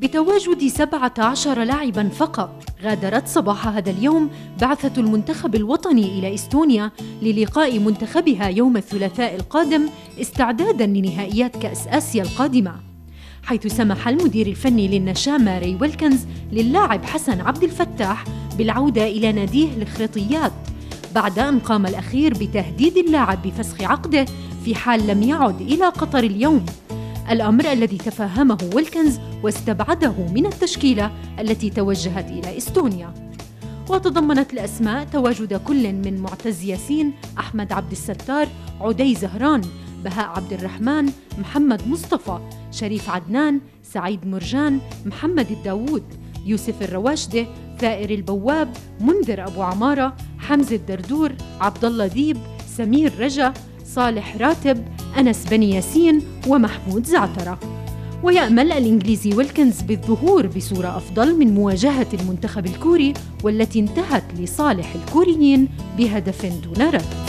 بتواجد 17 لاعباً فقط. غادرت صباح هذا اليوم بعثة المنتخب الوطني إلى إستونيا للقاء منتخبها يوم الثلاثاء القادم استعداداً لنهائيات كأس آسيا القادمة، حيث سمح المدير الفني للنشامة ري ويلكنز للاعب حسن عبد الفتاح بالعودة إلى ناديه الخريطيات، بعد أن قام الأخير بتهديد اللاعب بفسخ عقده في حال لم يعد إلى قطر اليوم، الأمر الذي تفهمه ويلكنز واستبعده من التشكيلة التي توجهت إلى إستونيا. وتضمنت الأسماء تواجد كل من معتز ياسين، أحمد عبد الستار، عدي زهران، بهاء عبد الرحمن، محمد مصطفى، شريف عدنان، سعيد مرجان، محمد الداوود، يوسف الرواشدة، ثائر البواب، منذر أبو عمارة، حمزة الدردور، عبد الله ديب، سمير رجا، صالح راتب، أنس بني ياسين، ومحمود زعترة. ويأمل الإنجليزي ويلكنز بالظهور بصورة أفضل من مواجهة المنتخب الكوري، والتي انتهت لصالح الكوريين بهدف دون رد.